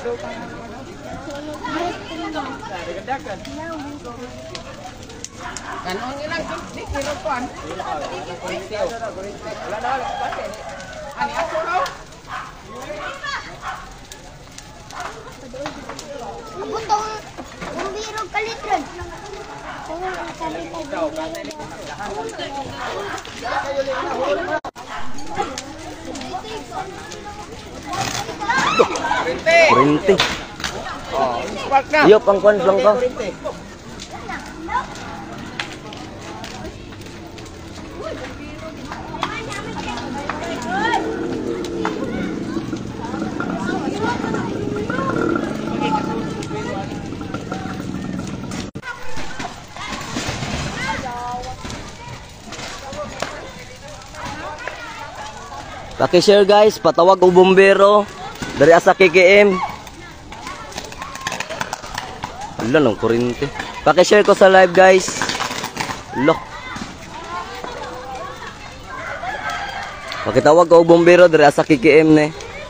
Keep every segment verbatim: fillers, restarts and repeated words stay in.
Kanon ilang di kilo kuan. Wala daw pati. Ani ako daw. Abot daw ang biro kalitron. Kurinti. Oh, spark na. Iyo pang kwan lang ko. Paki-share guys, patawag og bombero dari asa K K M. Wala nang kuryente. Paki-share ko sa live guys. Look. Pakitawag ko og bombero dari asa K K M ne.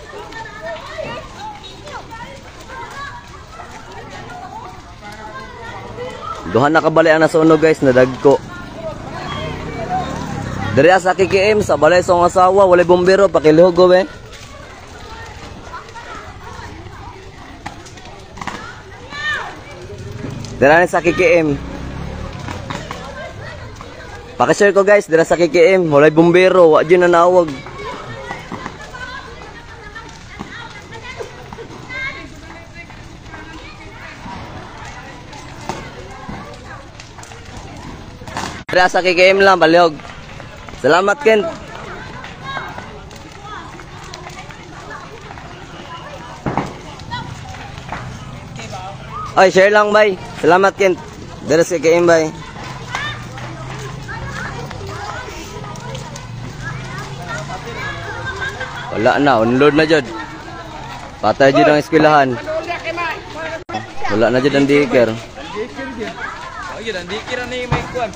Duha na kabali ang nasunog guys, nadagko. Dari asa K K M sa balay sa asawa, walay bombero, pakilihog ko eh. Dari sa K K M. Pakishare ko guys, dari sa K K M, walay bombero, wa dyan na nawag. Dari sa K K M lang, balihog. Salamat Ken. Ay, share lang bay. Salamat Ken. Dari sa K K M bay. Wala na, unload na jud. Patay jud ang eskwelahan. Wala na jud ang diker. Oh, yun ang dikir ni may kuan.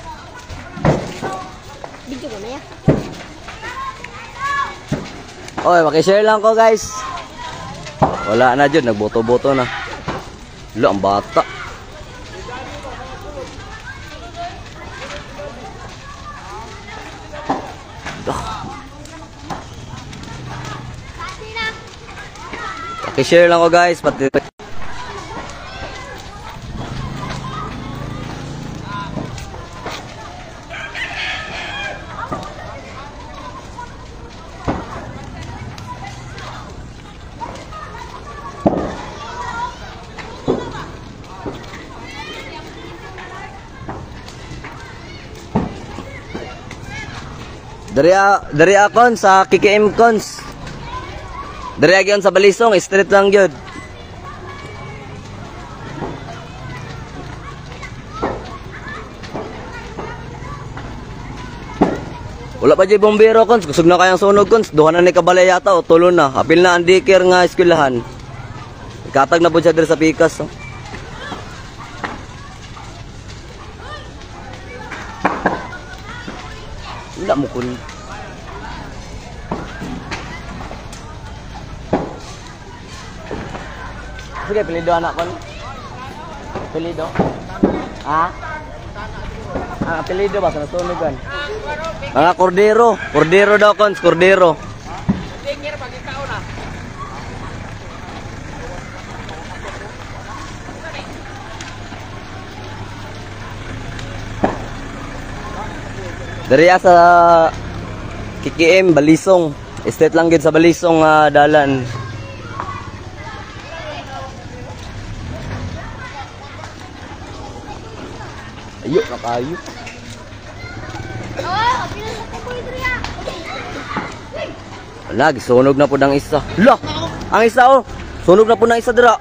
Dito ko na ya. Oy, maki-share lang ko guys. Wala na jud, nagboto-boto na. Wala ang bata. Maki-share lang ko guys, pati Dari dari akon sa K K M cons. Dari agyon sa Balisong, street lang gyud. Wala pa jay bombero cons, kusog na kayang sunog cons, duha na ni kabalay yata o tulo na. Apil na ang dikir nga eskwelahan. Ikatag na po siya diri sa pikas. Oh. Wala mo kun. Sige, pilido anak ko. Pilido. Ha? Ah, pilido ba sa nasunugan? Mga kordero, kordero daw kons, kordero. Dikir pagi tao na. Dari sa K K M Balisong, estate lang gid sa Balisong uh, dalan. Ayo na kayo. Oh, apil sa ko idriya. Wala, gisunog na po ng isa. La, ang isa oh. Sunog na po ng isa dira.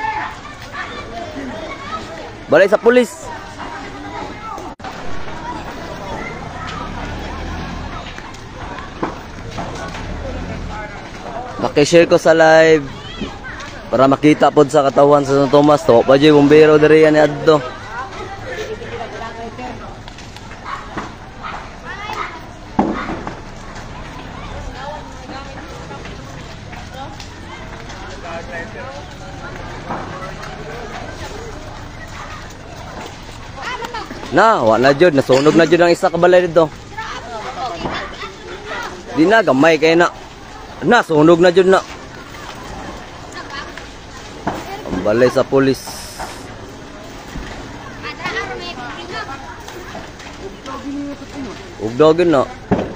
Balay sa pulis. Maki-share ko sa live para makita pod sa katawan sa San Tomas. To pa jay bombero diri ani adto. Na, wa na jud, nasunog na jud ang isa ka balay dito. Di na gamay kay na. Na, sunog na jud na. Ang balay sa pulis. Ugdogin na.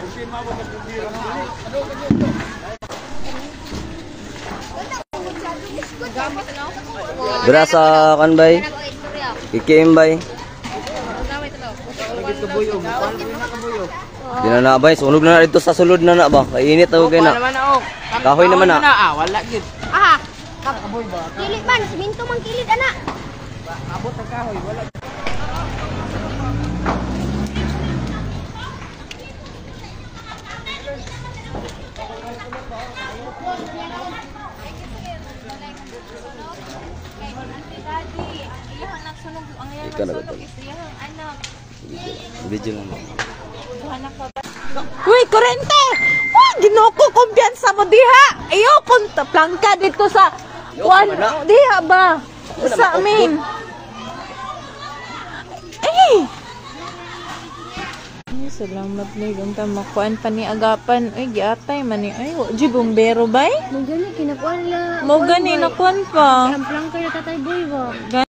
Dira sa kanbay. Kikimbay. Di na na bay, sunog na na dito sa sulod na na ba? Kainit na kay na. Kahoy naman na. Ah, wala gid. Aha. Kilid man, siminto man kilid ana. Abot ang kahoy, wala. Ikaw na ba? Video lang. Uy, kurente! Oh, ginoko kumpiyansa mo diha. Ayo, punta plangka dito sa one diha ba? Sa amin. Eh. Ay, salamat ni gunta makuan pa ni agapan. Ay, giatay man ni. Ay, wa di bombero bay? Mo gani kinakuan la. Mo gani nakuan pa. Ang plangka ya tatay boy ba?